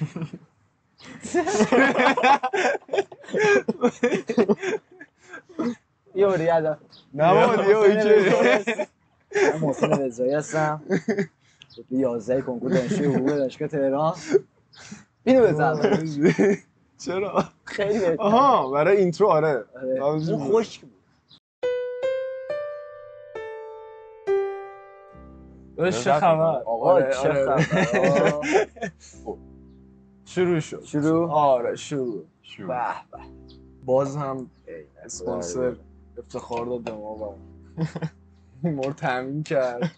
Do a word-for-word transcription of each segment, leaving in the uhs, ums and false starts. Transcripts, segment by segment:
یه باری یادم نه بابا دیگه اوکی. من محسن رضایی هستم یازده کنکور دانشجوی حقوق دانشگاه تهران. اینو بزن چرا؟ خیلی بهتره. آها برای اینترو. آره اون خشک بود. چه خبر؟ آقا چه خبر؟ شروع شد. شروع؟ آره شروع. به به. باز هم اسپانسر افتخار داد به ما و ما رو تامین کرد.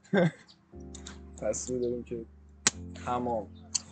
تصمیم داریم که تمام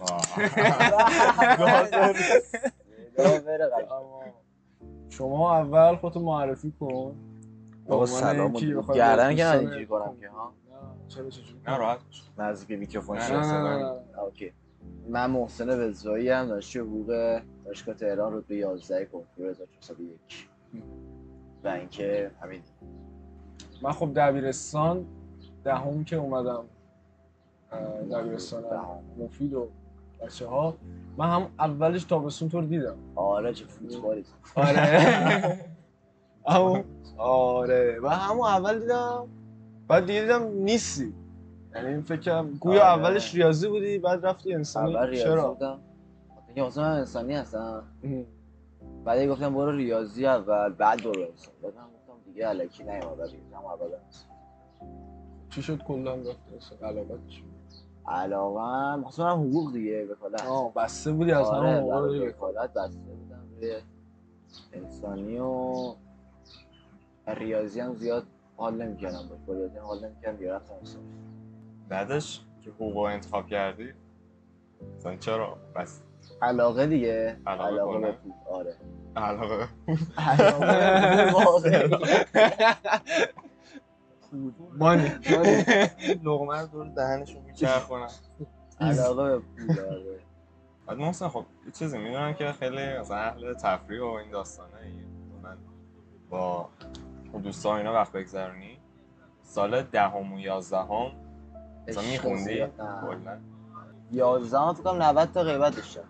شما اول خودتو معرفی کن. آقا سلام. گردن که من اینجوری کنم که ها؟ چرا چجوری؟ نه راحت باش. نزدیک میکروفون نه شد. نه نه. اوکی. من محسن رضایی ام، دانشجوی حقوق دانشگاه تهران رتبه یازده کنکور هزار و چهارصد و یک. و اینکه همین. من خب دبیرستان دهم که اومدم دبیرستان مفید و بچه ها، من هم اولش تابستون تو رو دیدم. آره چه فوتبالی. آره همون آره و همون اول دیدم، بعد دیگه دیدم نیستی. یعنی فکر کنم گویا آره. اولش ریاضی بودی بعد رفتی انسانی. اول ریاضی چرا؟ بودم که مثلا من انسانی هستم. بعد گفتم برو ریاضی اول بعد برو انسانی. بعد من گفتم دیگه الکی نیام اول ریاضی هم اول انسانی. چی شد کلا رفتی انسانی؟ علاقت چی بود؟ علاقه‌ام مثلا حقوق دیگه وکالت. آه بسته بودی از همون آره موقع برای دیگه. وکالت بسته بودم روی انسانی و ریاضی هم زیاد حال نمی‌کردم. با ریاضی هم حال نمی‌کردم دیگه رفتم انسانی. بعدش که حقوق انتخاب کردی مثلا چرا؟ بس علاقه دیگه. علاقه علاقه کنه. به پول. آره علاقه علاقه واقعی. مانی لقمه رو دور دهنشون میچرخونن. علاقه به پول. آره بعد محسن خب یه چیزی میدونم که خیلی مثلا اهل تفریح و این داستانه ایه. من با دوستان اینا وقت بگذرونی سال دهم و یازدهم مثلا میخوندی کلا؟ یازدهم فکر کنم نود تا غیبت داشتم.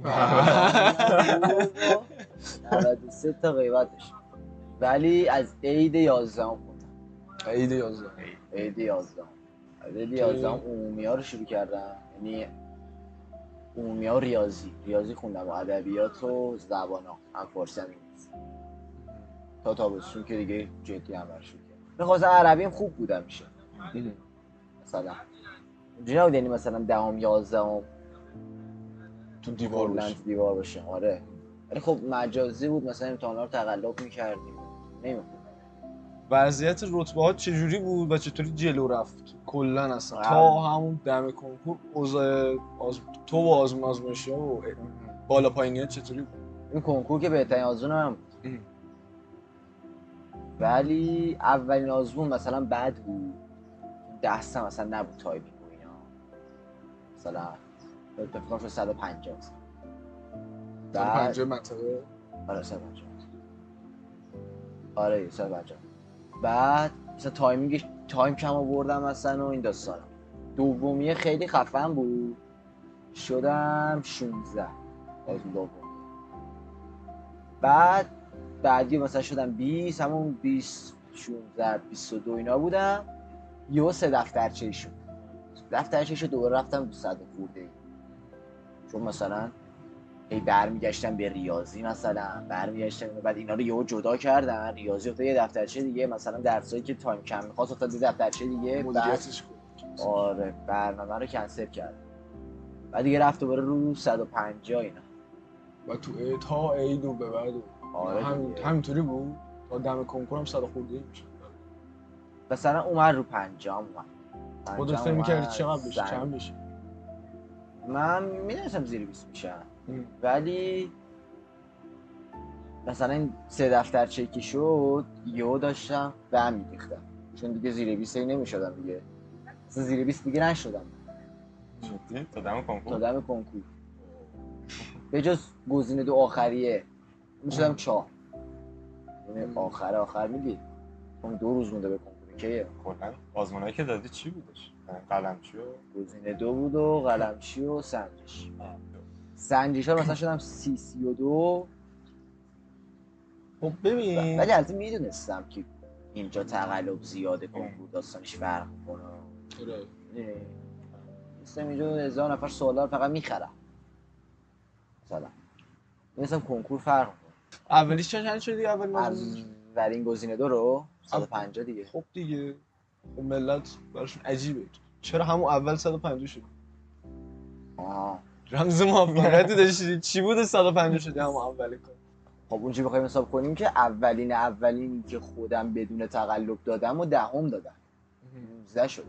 نود و سه تا غیبت داشتم. ولی از عید یازدهم خوندم. عید یازدهم. عید یازدهم. عید یازدهم عمومی‌ها رو شروع کردم. یعنی عمومی‌ها و ریاضی. ریاضی خوندم و ادبیات و زبانا. هم فارسی هم انگلیسی. تا تابستون که دیگه جدی هم شروع کردم. می‌خواستم عربیم خوب بودم میشه. مثلا اینجوری نبود یعنی مثلا دهم یازدهم تو دیوار باشه. دیوار باشه. آره ولی خب مجازی بود، مثلا امتحانا رو تقلب می‌کردیم. نمی‌خوندم. وضعیت رتبه ها چجوری بود و چطوری جلو رفت کلا اصلا آه. تا همون دم کنکور اوضاع آز... تو و آزمون آزمایشی ها و بالا پایینیات چطوری بود؟ این کنکور که بهترین آزمون من بود. ولی اولین آزمون مثلا بد بود. دستم مثلا نبود تایپینگ و اینا. مثلا اتفاقا شد صد و پنجاه. صد و پنجاه منطقه؟ آره صد و پنجاه. آره صد و پنجاه. بعد مثلا تایمینگش تایم کم آوردم مثلا و این داستانا. دومیه خیلی خفن بود. شدم شانزده آزمون دوم. بعد بعدی مثلا شدم بیست، همون بیست شانزده بیست و دو اینا بودم. یهو سه دفترچه شد. دفترچه شد دوباره رفتم دو صد خورده. چون مثلا ای برمیگشتم به ریاضی مثلا برمیگشتم بعد اینا رو یهو جدا کردن. ریاضی افتاد یه دفترچه دیگه، مثلا درسایی که تایم کم می‌خواست افتاد یه دفترچه دیگه. مدیریتش بعد آره برنامه رو کنسل کرد. بعد دیگه رفت دوباره رو صد و پنجاه اینا. و تو ای تا عید و به بعد آره همین همینطوری بود تا دم کنکورم صد خورده میشه. مثلا اومد رو پنجاه اومد. خودت فکر می‌کردی چقدر بشه؟ چند بشه؟ من می‌دونستم زیر بیست میشه. ولی مثلا این سه دفترچه که شد یهو داشتم به هم می‌ریختم. چون دیگه زیر بیست نمی‌شدم دیگه. مثلا زیر بیست دیگه نشدم. جدی؟ تا دم کنکور؟ تا دم کنکور. به جز گزینه دو آخریه می‌شدم چهار. یعنی آخر آخر میگی اون دو روز مونده به کنکور کیه؟ کلا آزمونایی که دادی چی بودش؟ قلمچی و گزینه دو بود و قلمچی و سنجش. زنجیرشار مثلا شدم سی سی و دو. خب ببین ولی البته میدونستم که اینجا تقلب زیاده، کنکور داستانش فرق میکنه. چرا؟ مثلا اینجا هزار نفر سوالار فقط میخرم مثلا. مثلا کنکور فرق میکنه. اولیش چند شدی اول مازن؟ اولین گزینه دو رو صد و پنجاه دیگه. خب دیگه خب ملت براشون عجیبه چرا همون اول صد و پنجاه شد؟ آه رمز موفقیتی داشتی چی بود صد و پنجاه شدی همون اولی کار؟ خب اونجوری بخوایم حساب کنیم که اولین اولین که خودم بدون تقلب دادم و دهم دادم نوزده شدم.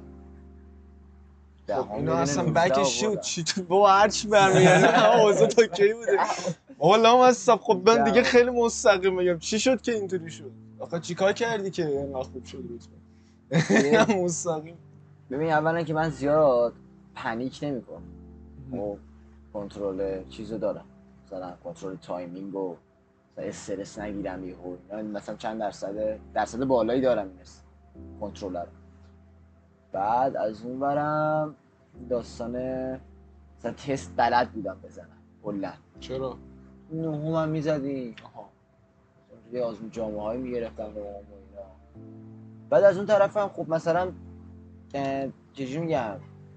خب اینا اصلا بکش شد چی تو با هر چی برمیگردن اوضاع تا کی بوده؟ والا هستم. خب من دیگه خیلی مستقیم میگم چی شد که اینطوری شد؟ آخه چیکار کردی که اینقدر خوب شد رتبه؟ مستقیم ببین اولا که من زیاد پنیک نمیکنم. خب کنترل چیزو دارم، مثلا کنترل تایمینگ و مثلا استرس نگیرم یهو اینا، مثلا چند درصد درصد بالایی دارم این کنترلر. بعد از اون برم داستان مثلا تست بلد بودم بزنم کلا. چرا؟ نهم هم میزدیم. آها. یه آزمون جامعه هایی میگرفتم نهم و اینا. بعد از اون طرف هم خب مثلا چجوری میگم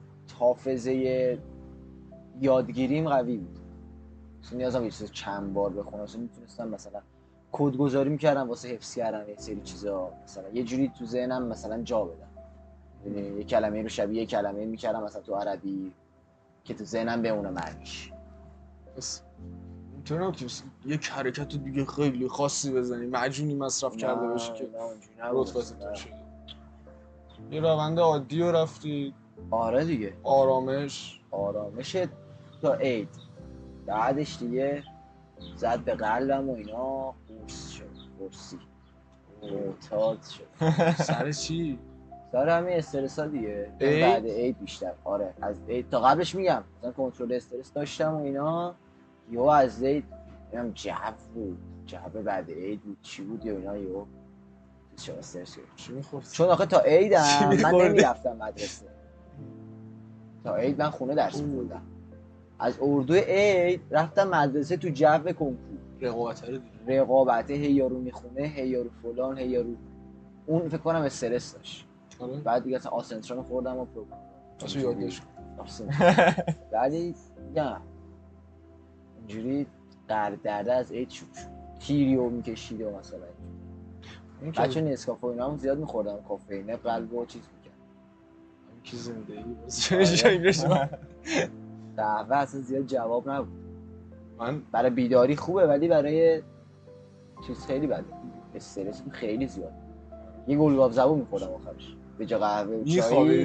حافظه یادگیریم قوی بود. مثلا نیازم یه چیز چند بار بخونم. مثلا میتونستم مثلا کدگذاری میکردم واسه حفظ کردن یه سری چیزا، مثلا یه جوری تو ذهنم مثلا جا بدم. یعنی یه کلمه رو شبیه یه کلمه میکردم مثلا تو عربی که تو ذهنم بمونه معنیش. بس اینطوری که یک حرکت دیگه خیلی خاصی بزنی معجونی مصرف کرده باشی که رتبتتون شده. یه روند عادی رو رفتی. آره دیگه آرامش آرامش تا عید، بعدش دیگه زد به قلبم و اینا قرص شد. قرصی معتاد شد. سر چی؟ سر همین استرس ها دیگه. بعد عید بیشتر. آره از عید تا قبلش میگم مثلا کنترل استرس داشتم و اینا، یهو از عید میگم جو بود، جو بعد عید بود چی بود یا اینا، یهو چه استرس چی می‌خوردی؟ چون آخه تا عیدم من نمیرفتم مدرسه. تا عید من خونه درس می‌خوندم. از اردو عید رفتم مدرسه تو جو کنکور. رقابت رو دیگه. رقابته هی یارو میخونه هی یارو فلان هی یارو اون فکر کنم استرس داشت. آره. بعد دیگه اصلا آسنتران خوردم و پروگرام اصلا یادداشت بعدی نه اینجوری درد درده از عید شد. تیریو میکشید و مثلا بچه نسکافه اینا هم زیاد میخوردم، کافئین قلب و چیز میکرد. همین که زندگی باز قهوه اصلا زیاد جواب نبود. من برای بیداری خوبه ولی برای چیز خیلی بده. استرس خیلی زیاد. یه گلگاو زبون میخوردم آخرش به جا قهوه و چای.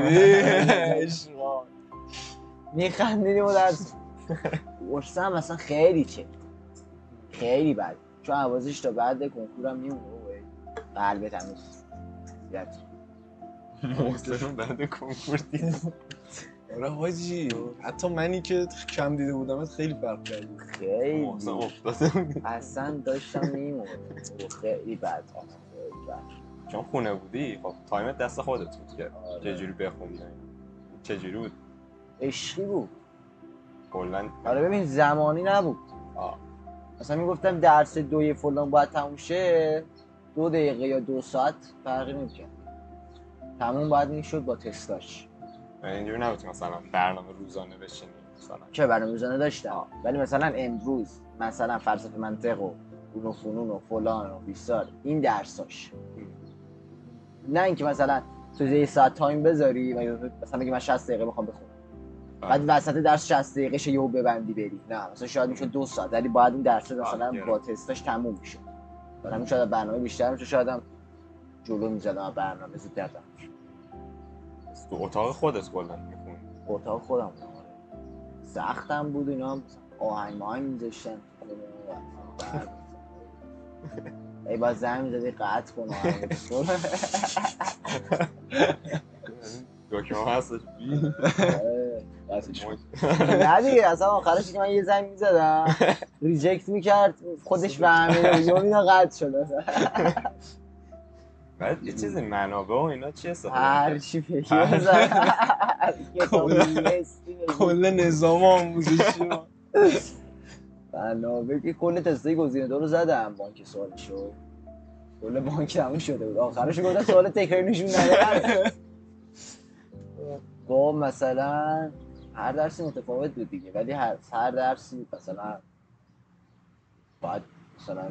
میخندیدیم و درس ورسم مثلا خیلی چه خیلی بد، چون عوازش تا بعد کنکورم میمونه و قلبت هنوز زیاد محسن بعد کنکور دید. آره حاجی حتی منی که کم دیده بودمت خیلی فرق کرد. خیلی محسن افتاده بود اصلا داشتم میمونه خیلی بد. چون خونه بودی خب تایمت دست خودت بود که چجوری بخونی چجوری بود؟ عشقی بود کلا. آره ببین زمانی نبود. آه. مثلا میگفتم درس دوی فلان باید تموم شه، دو دقیقه یا دو ساعت فرقی نمی‌کرد، تموم باید میشد با تستاش. اینجوری نبود مثلا برنامه روزانه بشینی مثلا؟ چه برنامه روزانه داشتم ولی مثلا امروز مثلا فلسفه منطق و علوم و فنون و فلان و بیسار این درساش، نه اینکه مثلا تو یه ساعت تایم بذاری مثلا بگی من شصت دقیقه میخوام بخونم بعد وسط درس شصت دقیقه شه یهو ببندی بری، نه مثلا شاید میشد دو ساعت ولی باید این درس مثلا با تستاش تموم میشه. برام شاید برنامه بیشتر میشه، شاید هم جلو میزدم برنامه زودتر تموم میشه. تو اتاق خودت کلا میخونی؟ اتاق خودم بود. سختم بود اینا، آهنگ ماهنگ میذاشتن ای باز زنگ میزدی قطع کن آهنگ دکمه هستش بی نه دیگه اصلا آخرش که من یه زنگ میزدم ریجکت میکرد خودش فهمیده یا اینا قطع شده. بعد یه چیزی منابع و اینا چی استفاده هر چی فکر بزن کل نظام آموزشی بنابه که کل تستای گزینه دو رو زدم بانک سوالشو کل بانک تموم شده بود آخرش گفتم سوال تکراری نشون ندادم با مثلا هر درسی متفاوت بود دیگه ولی هر هر درسی مثلا باید مثلا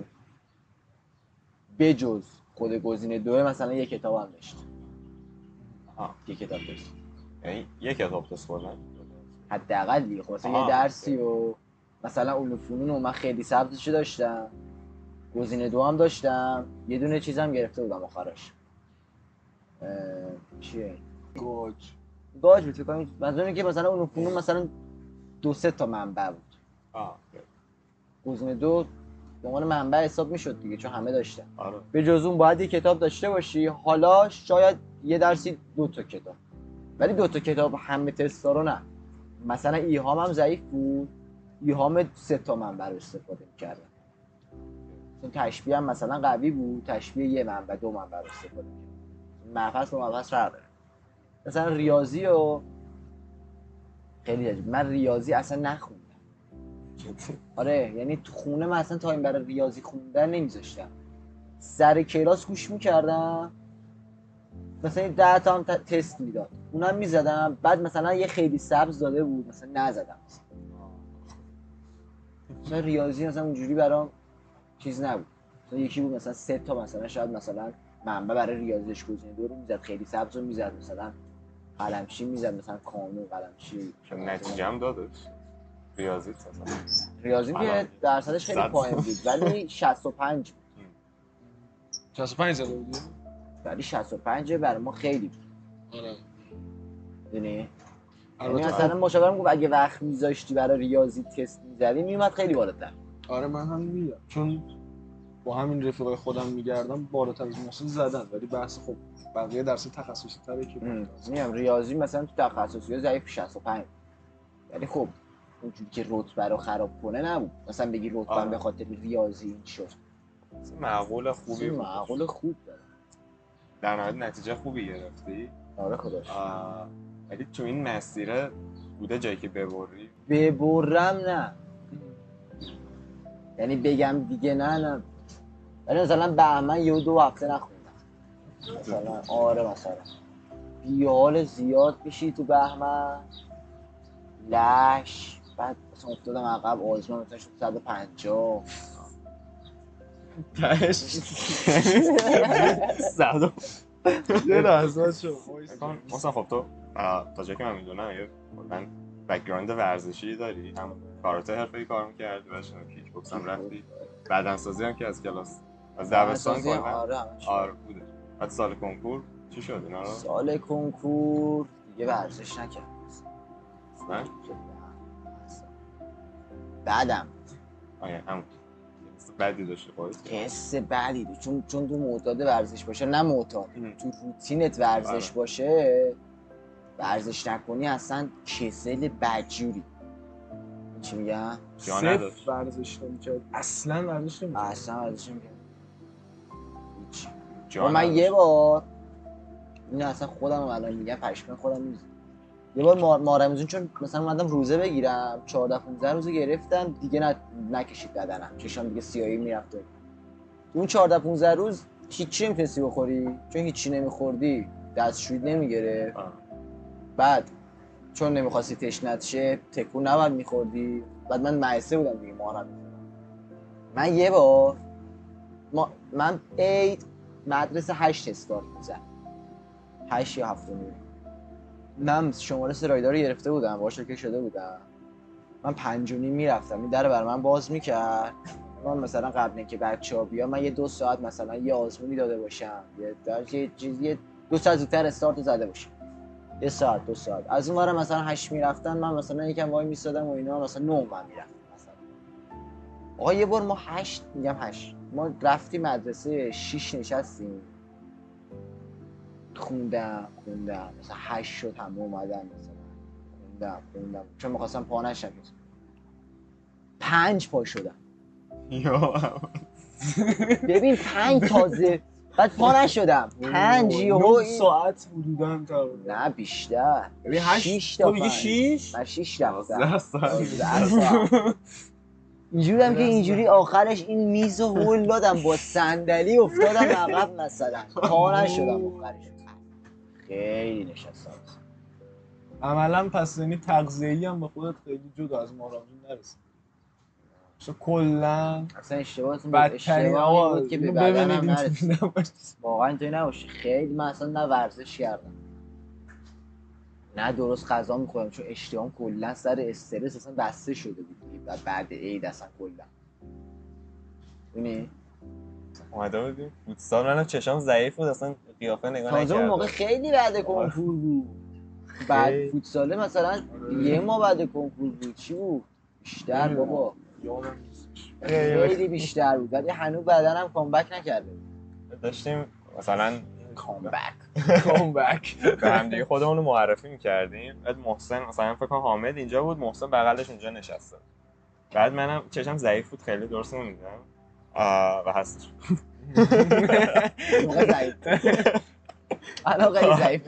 بجز خود گزینه دو مثلا یک کتاب هم داشت آها یک کتاب داشت یعنی یک کتاب دست کلا حداقل دیگه خب مثلا یه درسی و مثلا علوم فنون و من خیلی سبزشو داشتم گزینه دو هم داشتم یه دونه چیزم گرفته بودم آخرش چیه گوج گاج بود فکر کنم منظور اینه که مثلا علوم فنون مثلا دو سه تا منبع بود آه گزینه دو به عنوان منبع حساب میشد دیگه چون همه داشتن آره به جز اون باید یه کتاب داشته باشی حالا شاید یه درسی دو تا کتاب ولی دو تا کتاب همه تستا رو نه مثلا ایهام هم ضعیف بود ایهام سه تا منبع رو استفاده می‌کردن چون تشبیه هم مثلا قوی بود تشبیه یه منبع دو منبع رو استفاده می‌کرد مبحث با مبحث فرق داره مثلا ریاضی و خیلی عجیب من ریاضی اصلا نخوندم آره یعنی تو خونه من اصلا تایم برای ریاضی خوندن نمیذاشتم سر کلاس گوش میکردم مثلا ده تا هم تست میداد اونم میزدم بعد مثلا یه خیلی سبز داده بود مثلا نزدم مثلا ریاضی مثلا اونجوری برام چیز نبود مثلا یکی بود مثلا سه تا مثلا شاید مثلا منبع برای ریاضیش گزینه دو رو میزد خیلی سبز رو میزد مثلا قلمچی میزد مثلا کانون قلمچی نتیجه هم دادش ریاضی مثلا ریاضی که درصدش خیلی پایین بود ولی شصت و پنج بود شصت و پنج زده بودی؟ ولی شصت و پنج برای ما خیلی بود آره یعنی البته مثلا مشاورم گفت اگه وقت میذاشتی برای ریاضی تست میزدی میومد خیلی بالاتر آره من هم میگم چون با همین رفیقای خودم میگردم بالاتر از اون زدن ولی بحث خب بقیه درس تخصصی تره که میگم ریاضی مثلا تو تخصصی ضعیف شصت و پنج ولی خب اونجوری که رتبه رو خراب کنه نبود مثلا بگی رتبه به خاطر ریاضی این شد معقول خوبی بود معقول خوب داره در نهایت نتیجه خوبی گرفتی آره خداش ولی تو این مسیره بوده جایی که ببری ببرم نه یعنی بگم دیگه نه نه ولی مثلا بهمن یه دو هفته نخوندم مثلا آره مثلا بیحال زیاد میشی تو بهمن لش بعد مثلا افتادم عقب آزمان مثلا شد صد و پنجاه تهش صد یه لحظه شد مثلا خب تو تا جایی که من میدونم یه کلا بک‌گراند ورزشی داری هم کاراته حرفه‌ای کار می‌کردی و کیک بوکس هم رفتی بدنسازی هم که از کلاس از دبستان کلا آره آره بوده بعد سال کنکور چی شد اینا رو سال کنکور دیگه ورزش نکردم نه بعدم آره هم بعدی داشته باید حس بعدی داشت چون چون تو معتاد ورزش باشه نه معتاد تو روتینت ورزش آره. باشه ورزش نکنی اصلا کسل بدجوری چی میگم؟ جا نداشت ورزش نمی‌کرد اصلا ورزش نمی‌کرد اصلا ورزش نمی‌کرد جا من یه بار این اصلا خودم الان میگم پشمن خودم نیست یه بار ماه ماه رمضان چون مثلا اومدم روزه بگیرم چهارده پانزده روزه گرفتم دیگه نه نکشید بدنم چشام دیگه سیاهی میرفت اون چهارده پانزده روز هیچی نمیتونستی بخوری چون هیچی نمیخوردی دستشویی نمیگرفت بعد چون نمیخواستی تشنت شه تکون نباید میخوردی بعد من مایسه بودم دیگه ماه رمضان من یه بار ما من عید مدرسه هشت استارت میزن هشت یا هفت و نیم من شماره سرایدار رو گرفته بودم باشه که شده بودم من پنج و نیم میرفتم این در بر من باز میکرد من مثلا قبل اینکه بچه‌ها بیان من یه دو ساعت مثلا یه آزمونی داده باشم یه در یه چیزی دو ساعت زودتر استارت زده باشم یه ساعت دو ساعت از اون ور مثلا هشت میرفتن من مثلا یکم وای میستادم و اینا مثلا نه من میرفتم مثلا آقا یه بار ما هشت میگم هشت ما رفتیم مدرسه شش نشستیم خوندم خوندم مثلا هشت شد همه اومدن مثلا خوندم خوندم چون میخواستم پا نشم پنج پا شدم ببین پنج تازه بعد پا نشدم پنج یهو ساعت حدوداً نه بیشتر ببین هشت تو میگی شش من شش رفتم اینجوری بودم که اینجوری آخرش این میز رو هول دادم با صندلی افتادم عقب مثلا پا نشدم آخرش. خیلی نشستم عملا پس یعنی تغذیه‌ای هم به خودت خیلی جدا از مارامین نرسید. چون کلا اصلا اشتباهتون بود. اشتباهی بود که به بدنم نرسید. واقعا اینطوری نباشه. خیلی من اصلا نه ورزش کردم نه درست غذا میخورم چون اشتهام کلا سر استرس اصلا بسته شده بود و بعد عید اصلا کلا ببین اومده بودیم فوتسال منم چشام ضعیف بود اصلا قیافه نگاه نکردم. تازه اون موقع خیلی بعد کنکور بود. بعد فوتساله مثلا یه ماه بعد کنکور بود. چی بود؟ بیشتر بابا. یادم نیستش. خیلی بیشتر بود ولی هنوز بدنم کامبک نکرده بود. داشتیم مثلا کامبک کامبک به هم دیگه خودمون رو معرفی می‌کردیم. بعد محسن مثلا فکر کنم حامد اینجا بود، محسن بغلش اونجا نشسته. بعد منم چشم ضعیف بود خیلی درست نمی‌دیدم. و هستش. موقع ضعیف الان خیلی ضعیف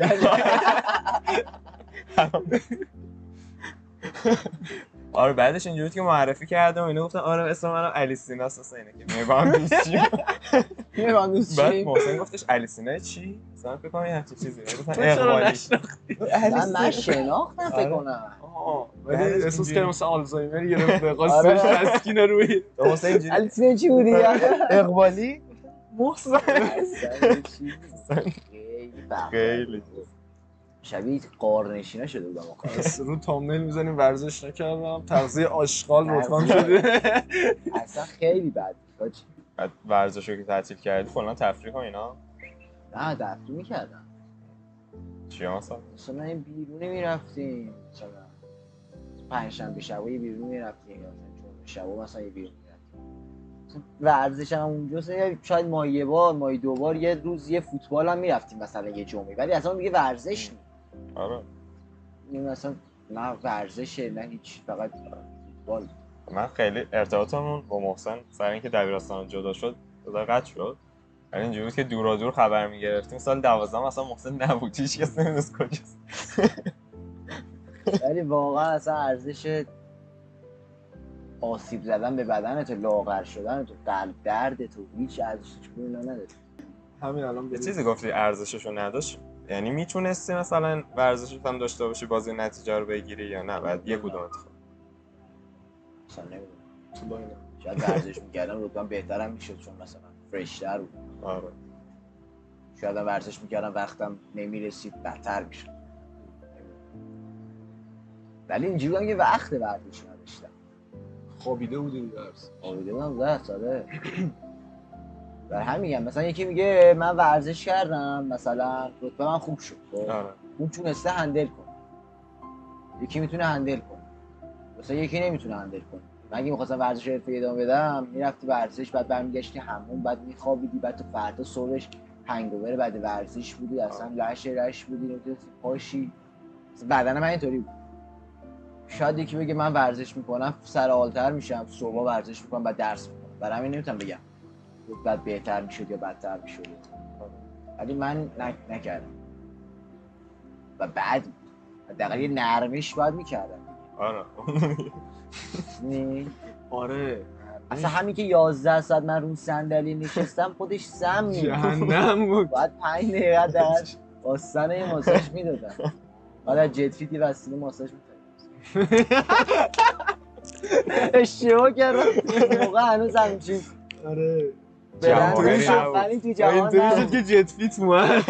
آره بعدش اینجوری که معرفی کردم اینا گفتن آره اسم منم علی سیناست اصلا اینه که میگم با هم دوست چیم میگم با هم دوست بعد چیم محسن گفتش علی سینا چی؟ مثلا فکر کنم یه همچین چیزی گفتن تو چرا اقبالی نشناختی؟ من من شناختم فکر کنم آها ولی احساس کردم مثلا آلزایمر گرفته قاصدش تسکینه روی محسن اینجوری علی سینا چی بودی؟ اقبالی؟ محسن خیلی شبیه قارنشینا شده بودم آخر. رو تامنیل میزنیم ورزش نکردم تغذیه آشغال رتبم شده. اصلا خیلی بد بود. بعد ورزشو که تعطیل کردی کلا تفریح و اینا؟ نه تفریح میکردم. چی مثلا؟ مثلا این بیرونی میرفتیم مثلا پنجشنبه شبا یه بیرون میرفتیم یا چون شبا مثلا یه بیرون میرفتیم. ورزش هم اونجا شاید ما یه بار ما دو بار یه روز یه فوتبال هم میرفتیم مثلا یه جمعه ولی اصلا دیگه ورزش نیست. آره این مثلا نه ورزشه نه هیچ فقط فوتبال. من خیلی ارتباطمون با محسن سر اینکه دبیرستان جدا شد جدا قطع شد. یعنی اینجوری بود که دورا دور خبر میگرفتیم. سال دوازده مثلا محسن نبود هیچ کس نمیدونست کجاست. ولی واقعا اصلا ارزش آسیب زدن به بدنت و لاغر شدن تو قلب درد تو هیچ ارزشی چون اینا نداره. همین الان یه چیزی گفتی ارزششو نداشت، یعنی میتونستی مثلا ورزشش هم داشته باشی بازی نتیجه رو بگیری یا نه بعد یه کدوم انتخاب؟ مثلا نمیدونم شاید ورزش میکردم رتبه‌ام بهترم میشد چون مثلا فرش‌تر بود. آره شاید ورزش میکردم وقتم نمیرسید بدتر میشد. ولی اینجوری هم که وقت ورزش نداشتم. خوابیده بودی درس خوابیده بودم درس آره. برای همین میگم مثلا یکی میگه من ورزش کردم مثلا رتبه من خوب شد. آره اون تونسته هندل کنه. یکی میتونه هندل کنه. مثلا یکی نمیتونه هندل کنه. من اگه می‌خواستم ورزش حرفه‌ای ادامه بدم میرفتی ورزش بعد برمیگشتی همون بعد میخوابیدی بعد تو فردا صبحش هنگوور بعد ورزش بودی اصلا لش رش بودی نمیتونستی پاشی. بدن من اینطوری بود. شاید یکی بگه من ورزش میکنم سر حال‌تر میشم صبح ورزش میکنم بعد درس میکنم. برای همین نمیتونم بگم بعد بهتر میشد یا بدتر میشد. ولی من نکردم و بعد حداقل یه نرمش باید میکردم. آره نه آره اصلا همین که یازده ساعت من رو صندلی نشستم خودش سم می‌بود. جهنم بود. باید پنج دقیقه در آستان یه ماساژ میدادن. بعد از جت فیت وسیله ماساژ می‌کردم. اشتباه کردم. موقع هنوز همچین آره برند خفنی تو جهان اینطوری شد که جت فیت اومد.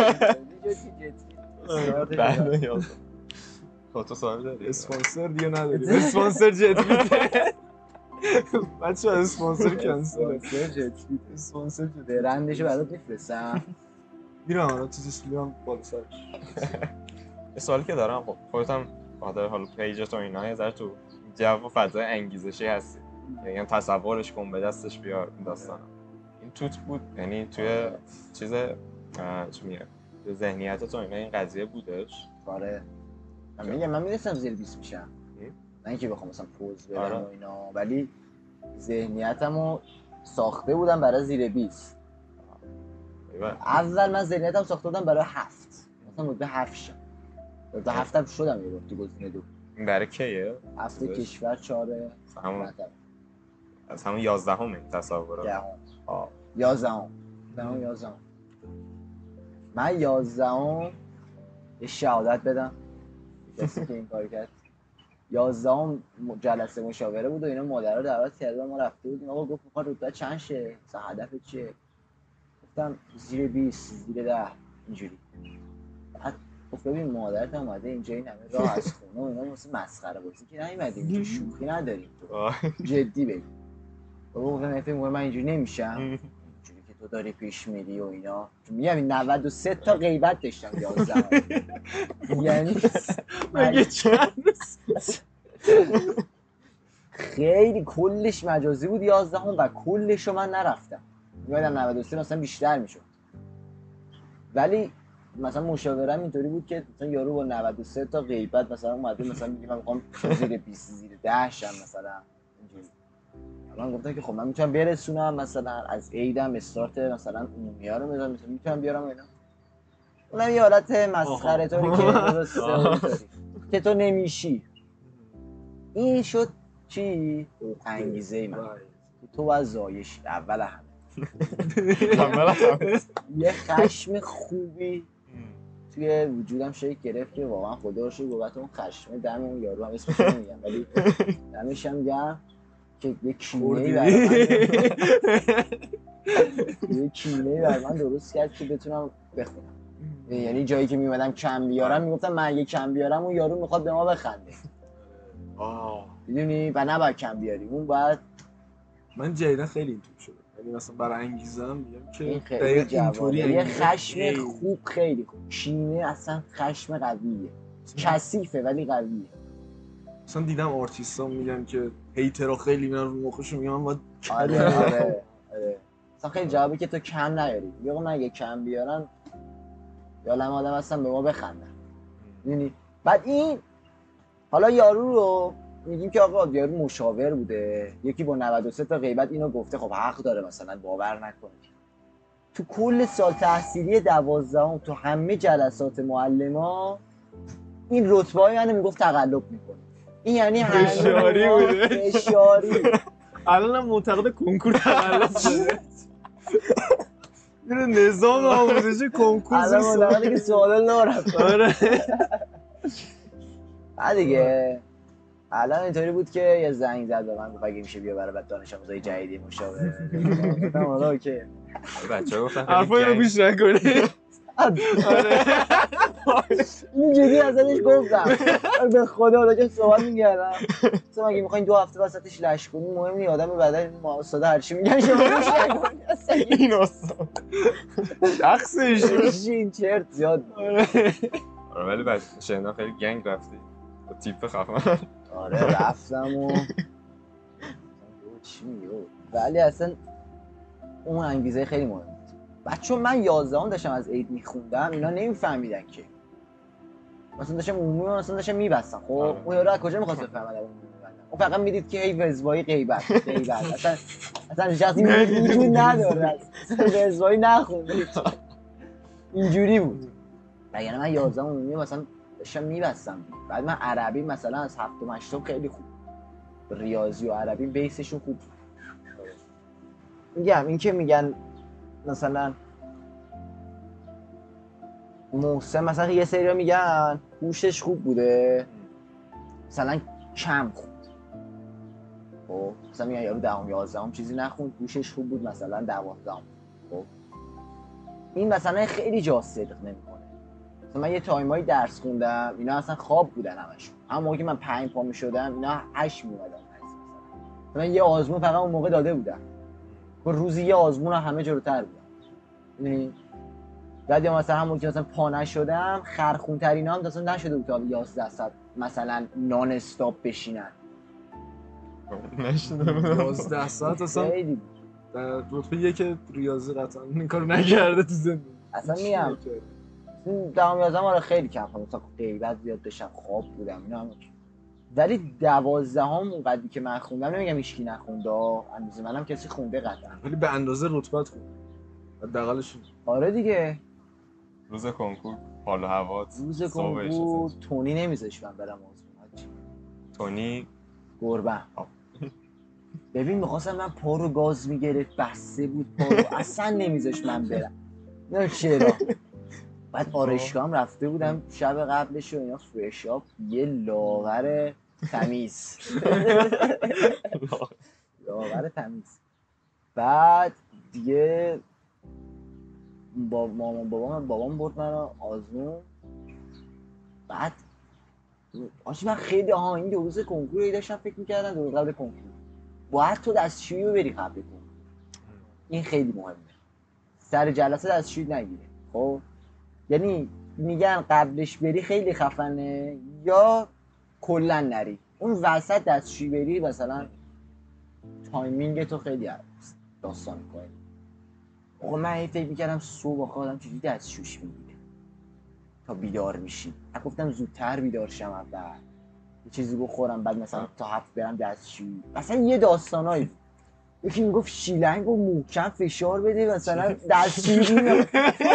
بعد یازده تو صاحب داری اسپانسر دیگه نداریم. اسپانسر جت فیت. بچه اسپانسر کنسل. اسپانسر جت فیت. اسپانسر جت برندشو برات میفرستم. میرم الان چیزش میرم بالا سرش. یه سوالی که دارم خب خودت هم خاطر حالا پیجت و اینا یه ذره تو جو و فضای انگیزشی هستی. یعنی تصورش کن به دستش بیار این داستانا. این توت بود یعنی توی چیز چی میگه تو ذهنیت تو اینا این قضیه بودش؟ آره من میگم من میرسم زیر بیست میشم نه اینکه بخوام مثلا پوز بدم آره. و اینا ولی ذهنیتمو ساخته بودم برای زیر بیست. اول من ذهنیتم ساخته بودم برای هفت مثلا رتبه هفت شم رتبه هفتم شدم یه رتبه گزینه دو. این برای کیه؟ هفته کشور چاره همون از همون یازدهم این تصور دهم یازدهم دهم یازدهم من یازدهم یه شهادت بدم کسی که این کار کرد. یازدهم جلسه مشاوره بود و اینا مادر رو دعوت کردن ما رفته بودیم. آقا گفت میخواد رتبه چند شه؟ مثلا هدف چیه؟ گفتم زیر بیست زیر ده اینجوری. بعد گفت ببین مادرت اومده اینجا این همه راه از خونه و اینا واسه مسخره بازی که نیومدیم اینجا شوخی نداریم تو جدی بگی. بابا گفتم فکر می‌کنم من اینجوری نمیشم اینجوری که تو داری پیش میری و اینا. میگم این نود و سه تا غیبت داشتم یازدهم یعنی مگه چند خیلی کلش مجازی بود یازدهم و کلش رو من نرفتم. میگم نود و سه مثلا بیشتر میشد. ولی مثلا مشاورم اینطوری بود که مثلا یارو با نود و سه تا غیبت مثلا اومده مثلا میگه من میخوام زیر بیست زیر ده شم مثلا اینجوری. من گفتم که خب من میتونم برسونم مثلا از عیدم استارت مثلا عمومی‌ها رو میذارم مثلا میتونم بیارم اینا. اونم یه حالت مسخره طوری که درسته که تو نمیشی. این شد چی؟ انگیزه من. تو باید زایش اول همه. یه خشم خوبی توی وجودم شکل گرفت که واقعا خدا رو شکر بابت اون خشم دم اون یارو هم اسمش نمیگم ولی دمش هم گرم که یه کینه‌ای برای من یه کینه‌ای برای من درست کرد که بتونم بخونم. یعنی جایی که میومدم کم بیارم میگفتم من اگه کم بیارم اون یارو میخواد به ما بخنده. آه میدونی و نباید کم بیاری اون باید. من جدیدا خیلی اینطور شده. یعنی مثلا برای انگیزه‌ام میگم که این خیلی اینطوری یه خشم خوب خیلی خوب. کینه اصلا خشم قویه. کثیفه ولی قویه. مثلا دیدم آرتیستا میگن که هیترها خیلی میان رو مخشون میگن من باید آره آره آره مثلا خیلی جوابی که تو کم نیاری. میگم من اگه کم بیارن یا لم آدم هستن به ما بخندن. میدونی بعد این حالا یارو رو میگیم که آقا یارو مشاور بوده یکی با نود و سه تا غیبت اینو گفته خب حق داره مثلا باور نکنه. تو کل سال تحصیلی دوازدهم تو همه جلسات معلما این رتبه‌ای منو میگفت تقلب میکنه. این یعنی همه فشاری بوده. فشاری. الانم معتقد کنکور تقلب شده. میره نظام آموزشی کنکور الان معتقده که سوالا نرفت. آره بعد دیگه الان اینطوری بود که یه زنگ زد به من گفت اگه میشه بیا برای دانش آموزای جدیدی مشاوره. گفتم حالا اوکی. بچه‌ها گفتن حرفا رو گوش نکنی. آره این جدی ازش گفتم به خدا داشتم سوال می‌کردم مثلا اگه می‌خواید دو هفته وسطش لش کنی مهم نیست آدم بعدا ما استاد هر چی میگن شما گوش نکنید. این استاد شخصش این چرت زیاد. آره ولی بعد شنیدم خیلی گنگ رفتی با تیپ خفن. آره رفتم و چی میگه ولی اصلا اون انگیزه خیلی مهمه. بعد چون من یازدهم داشتم از عید میخوندم اینا نمیفهمیدن که مثلا داشتم عمومی مثلا داشتم میبستم خب اون یارو از کجا میخواست بفهمه عمومی میبندم. اون فقط میدید که هی وزوایی غیبت غیبت اصلا اصلا شخصی وجود نداره اصلا وزوایی نخونده اینجوری بود. یعنی من یازدهم عمومی مثلا داشتم میبستم. بعد من عربی مثلا از هفتم هشتم خیلی خوب ریاضی و عربی بیسشون خوب. میگم این که میگن مثلا محسن مثلا یه سری میگن هوشش خوب بوده مثلا کم خوند. خب مثلا میگن یارو دهم یازدهم چیزی نخوند هوشش خوب بود مثلا دوازدهم. خب این مثلا خیلی جا صدق نمیکنه. مثلا من یه تایمایی درس خوندم اینا اصلا خواب بودن همشون. همون موقعی من پنج پا میشدم اینا هشت میومدن مثلا. من یه آزمون فقط اون موقع داده بودم. روزی یه آزمون همه جلوتر بودم. یعنی بعد یا مثلا همون که مثلا پا نشدم خرخونترین هم اصلا نشده بود تا یازده ساعت مثلا نان استاپ بشینن. نشده بود یازده ساعت اصلا خیلی در رتبه یک ریاضی قطعا این کارو نکرده تو زندگی. اصلا میام دهم یازدهم آره خیلی کم خوندم مثلا غیبت زیاد داشتم خواب بودم اینا هم. ولی دوازدهم اونقدری که من خوندم نمیگم هیچکی نخونده اندازه منم کسی خونده قطعا ولی به اندازه رتبت خوند حداقلش. آره دیگه روز کنکور حال و هوات روز کنکور تونی نمیذاش من برم آزمون. تونی گربه ببین میخواستم من پا رو گاز میگرفت بسته بود پا رو اصلا نمیذاش من برم نه چرا. بعد آرایشگاه هم رفته بودم شب قبلش و اینا فرشاپ یه لاغر تمیز لاغر تمیز. بعد دیگه با مامان بابام بابام برد من آزمون. بعد آجی من خیلی آها این دو روز کنکور داشتم فکر میکردم دو روز قبل کنکور باید تو دستشویی رو بری قبل کنکور. این خیلی مهمه سر جلسه دستشویی نگیره. خب یعنی میگن قبلش بری خیلی خفنه یا کلا نری اون وسط دستشویی بری مثلا تایمینگ تو خیلی داستان کنه. آقا من هی فکر میکردم صبح آخه آدم چجوری دستشویش میگیره تا بیدار میشی. من گفتم زودتر بیدار شم اول یه چیزی بخورم بعد مثلا تا هفت برم دستشویی. مثلا یه داستانایی بود. یکی میگفت شیلنگ و محکم فشار بده مثلا دستشویی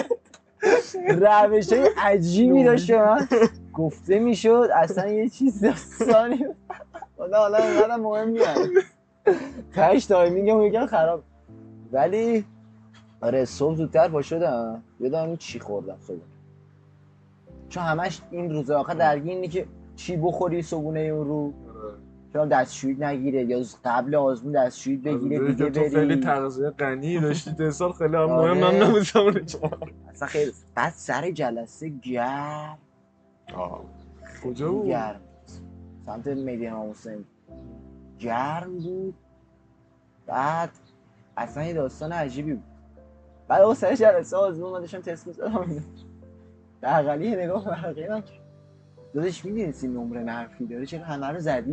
روش های عجیبی داشته من گفته میشد اصلا یه چیز داستانی حالا حالا اینقدر مهم نیست تش تایمینگ هم میگن خراب. ولی آره صبح زودتر پا شدم یادم چی خوردم صبح چون همش این روز آخر درگیر اینه که چی بخوری صبحونه اون رو چون دستشویی نگیره یا قبل آزمون دستشویی بگیره دیگه بری. تو خیلی تغذیه غنی داشتی ده سال خیلی هم مهم هم نمی‌ذارم اصلا خیلی. بعد سر جلسه گرم آه کجا بود؟ گرم سمت میدان امام حسین گرم بود. بعد اصلا یه داستان عجیبی بود. بعد اون سر جلسه آزمون من داشتم تست می‌زدم بغلی نگاه برقی من داداش می‌دونستی نمره منفی داره چرا همه رو زدی؟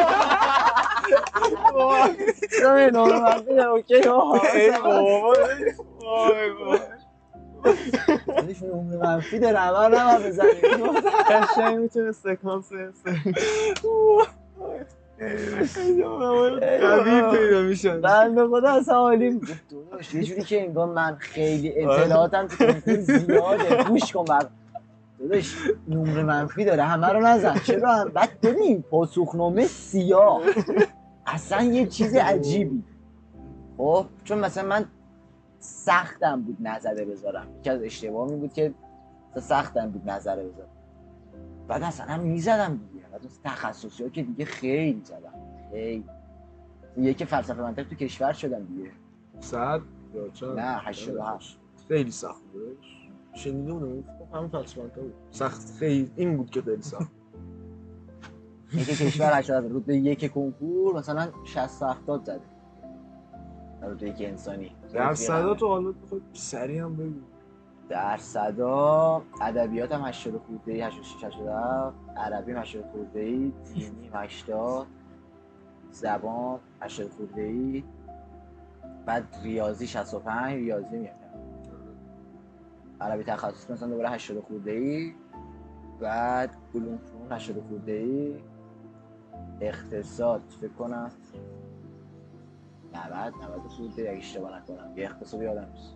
وای نمره منفی داره اوکی ای بابا وای وای داداش نمره منفی داره همه رو نباید بزنی قشنگ میتونه سکانس قوی پیدا میشن. بنده خدا اصلا عالی بود داداش یه جوری که انگار من خیلی اطلاعاتم تو کنکور زیاده گوش کن بر داداش نمره منفی داره همه رو نزن چرا هم بعد ببین پاسخنامه سیاه اصلا یه چیز عجیبی. خب چون مثلا من سختم بود نظره بذارم یکی از اشتباهی بود که سختم بود نظره بذارم بعد مثلا میزدم دیگه بعد تخصصی ها که دیگه خیلی زدم خیلی یکی فلسفه منطق تو کشور شدم دیگه صد یا چند؟ نه هشتاد و هشت خیلی سخت بود شنیده بودم همون فلسفه منطق بود سخت خیلی این بود که خیلی سخت یکی کشور هشتاد و رتبه یک کنکور مثلا شصت هفتاد زده رتبه یک انسانی درصدا تو حالا بخوای سریع هم بگو. درصدا ادبیات هم هشتاد خورده ای هشتاد و شش هشتاد و هفت عربی هم هشتاد خورده ای دینی هشتاد زبان هشتاد خورده ای بعد ریاضی شصت و پنج ریاضی میاد عربی تخصص مثلا دوباره هشتاد خورده ای بعد علوم فنون هشتاد خورده ای اقتصاد فکر کنم نود نود خورده ای اگه اشتباه نکنم یه اقتصاد یادم نیست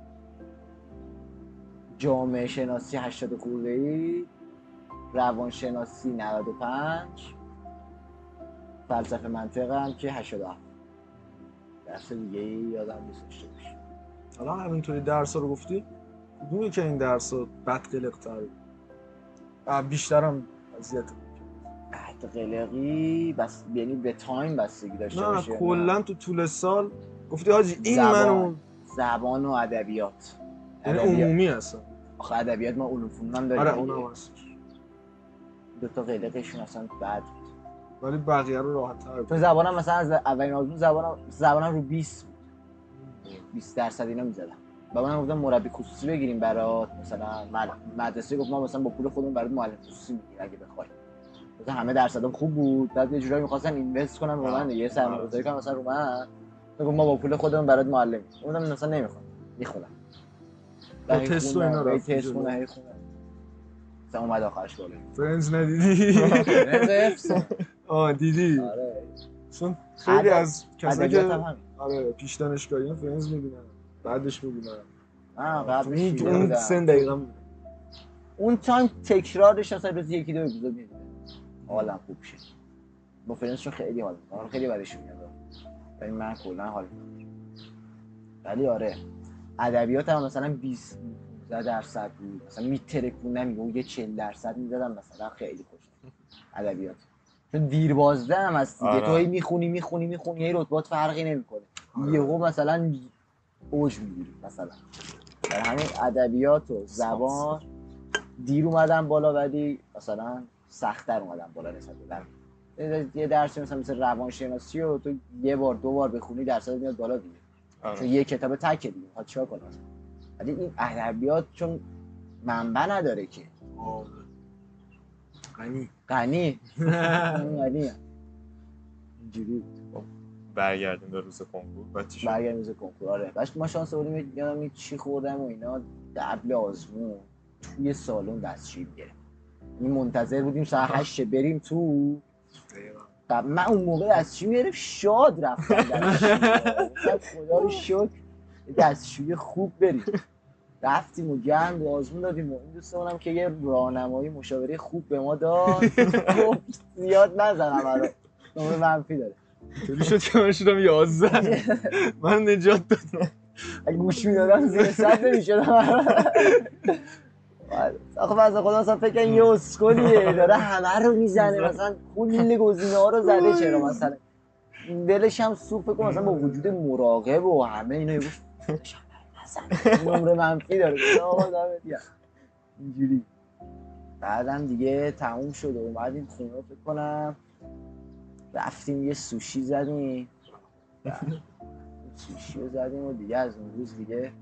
جامعه شناسی هشتاد خورده ای روان شناسی نود و پنج فلسفه منطق هم که هشتاد و هفت درس دیگه یادم نیست داشته باشه. حالا همینطوری درس رو گفتی کدومی که این درس رو بد قلق‌تر بیشتر هم اذیت بد قلقی بس یعنی به تایم بستگی داشته باشه نه کلا تو طول سال گفتی حاجی این زبان. منو زبان و ادبیات یعنی عمومی هستن آخه ادبیات ما علوم فنون هم داریم آره اونم هست دو تا قلقشون اصلا بد ولی بقیه رو راحت تر تو زبانم مثلا از اولین آزمون زبانم زبانم رو بیست بود بیست درصد اینا میزدم بابا من گفتم مربی خصوصی بگیریم برات مثلا مدرسه گفت ما مثلا با پول خودمون برات معلم خصوصی میگیریم اگه بخوای مثلا همه درصدام خوب بود بعد یه جورایی می‌خواستن اینوست کنن رو من دیگه سرمایه‌گذاری کنن مثلا رو من گفتم ما با پول خودمون برات معلم گفتم مثلا نمیخوام میخونم با تست و اینا رفت تست خونه هی خونه مثلا اومد آخرش بالا فرنز ندیدی فرنز آه دیدی آره چون خیلی از کسایی که هم آره پیش دانشگاهیان فرنز میبینن بعدش میبینن آه قبلش اون سن دقیقا میبینن اون تایم تکرارش اصلا روزی یکی دو اپیزود میدیدم حالم خوب شد با فرنز چون خیلی حال می‌کنم خیلی بعدش میاد ولی من کلا حال میکنم. ولی آره ادبیات هم مثلا بیست درصد بود، مثلا میترکوندم میگه یه چهل درصد میدادم مثلا خیلی خوش ادبیات. چون دیر بازده هم هست دیگه، تو هی میخونی میخونی میخونی یه رتبات فرقی نمیکنه، یهو مثلا اوج میگیری مثلا. در همین ادبیات و زبان دیر اومدم بالا ولی مثلا سخت‌تر اومدم بالا نسبت به یه درس مثلا مثل روانشناسی و تو یه بار دو بار بخونی درصد میاد بالا دیگه. آره. چون یه کتاب تکه دیگه ها چیکار کنم. ولی این ادبیات چون منبع نداره که. غنی غنی غنی اینجوری. برگردیم به روز کنکور. بعد چی شد؟ برگردیم روز کنکور. آره بعد ما شانس آوردیم یادم چی خوردم و اینا قبل آزمون توی سالن دستشویی گرفت. این منتظر بودیم ساعت هشت بریم تو. خب من اون موقع دستشویی گرفت شاد رفتم دستشویی. خدا رو شکر دستشویی خوب بریم. رفتیم و گند و آزمون دادیم و این دوستمونم که یه راهنمایی مشاوره خوب به ما داد گفت زیاد نزنم برا نمره منفی داره. اینطوری شد که من شدم یازده. من نجات دادم. اگه گوش میدادم زیر صد نمیشدم. آخه بعضا خدا مثلا فکر کن یه اسکلیه داره همه رو میزنه، مثلا کل گزینه ها رو زده، چرا مثلا دلش هم سوپ فکر کن مثلا با وجود مراقب و همه اینا یه گوش نمره منفی داره. آقا دمت گرم. اینجوری بعدم دیگه تموم شد و اومدیم خونه فکر کنم رفتیم یه سوشی زدیم. سوشی رو زدیم و دیگه از اون روز دیگه.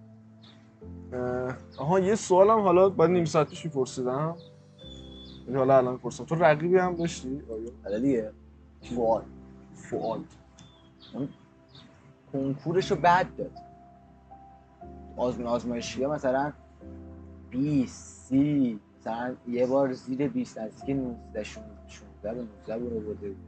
آها یه سوالم حالا بعد نیم ساعت پیش می‌پرسیدم. این حالا الان می‌پرسم. تو رقیبی هم داشتی؟ آره دیگه. فواد. فواد. کنکورشو بعد داد. آزمون آزمایشیه مثلا بیست سی مثلا یه بار زیر بیست از که نوزده شانزده به نوزده رو برده بود.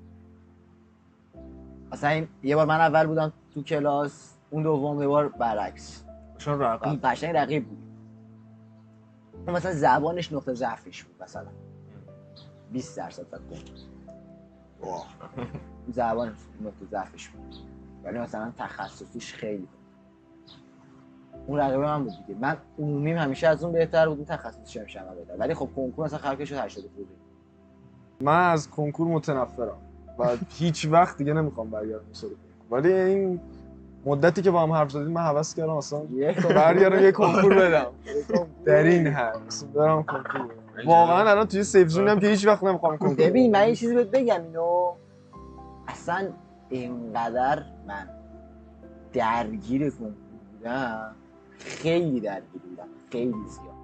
مثلا یه بار من اول بودم تو کلاس، اون دوم یه بار برعکس. شون رقیب. قشنگ رقیب بود. اون مثلا زبانش نقطه ضعفش بود مثلا بیست درصد فکر کنم. واه. زبانش نقطه ضعفش بود. ولی مثلا تخصصیش خیلی بود. اون رقیب من بود دیگه. من عمومیم همیشه از اون بهتر بود، تخصصیش همیشه من بهتر. ولی خب کنکور مثلا خرکش شد هشتاد بود. من از کنکور متنفرم و هیچ وقت دیگه نمیخوام برگردم سر کنکور. ولی این مدتی که با هم حرف زدیم من هوس کردم اصلا برگردم یه کنکور بدم. در این حد اصلا برام کنکور بدم. واقعا الان توی سیف زونم که هیچ وقت نمیخوام کنکور. ببین من یه چیزی بهت بگم، اینو اصلا اینقدر من درگیر کنکور بودم، خیلی درگیر بودم، خیلی زیاد.